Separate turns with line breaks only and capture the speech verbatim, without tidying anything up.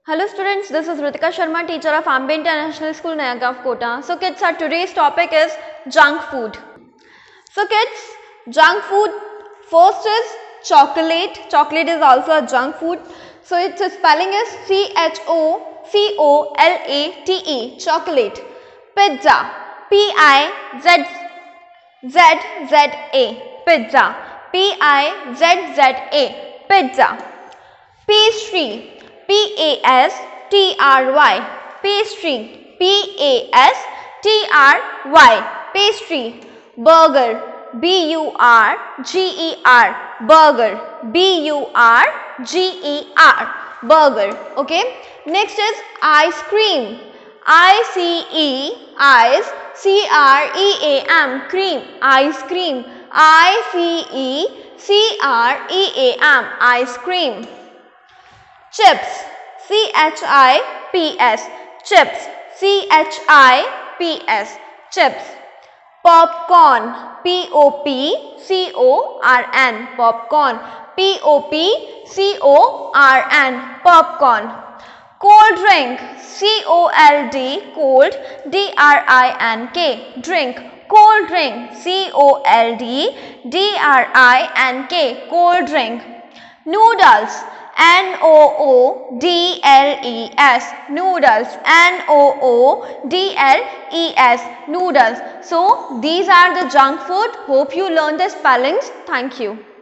Hello students, this is Ritika Sharma, teacher of Ambe International School, Nayagaon, Kota. So kids, our today's topic is junk food. So kids, junk food first is chocolate. Chocolate is also a junk food. So its spelling is C H O C O L A T E, chocolate. Pizza, P I Z Z Z A, pizza. P I Z Z A, pizza. Pastry, P A S T R Y, pastry, P A S T R Y, pastry. Burger, B U R G E R, burger, B U R G E R, burger. Okay. Next is ice cream, I C E, ice, C R E A M, cream, ice cream, I C E C R E A M, ice cream. Chips, C H I P S, chips, C H I P S, chips. Popcorn, P O P C O R N, popcorn, P O P C O R N, popcorn. Cold drink, C O L D, cold, D R I N K, drink, cold drink, C O L D, D R I N K, cold drink. Noodles, N O O D L E S, noodles, N O O D L E S, noodles. So these are the junk food. Hope you learn the spellings. Thank you.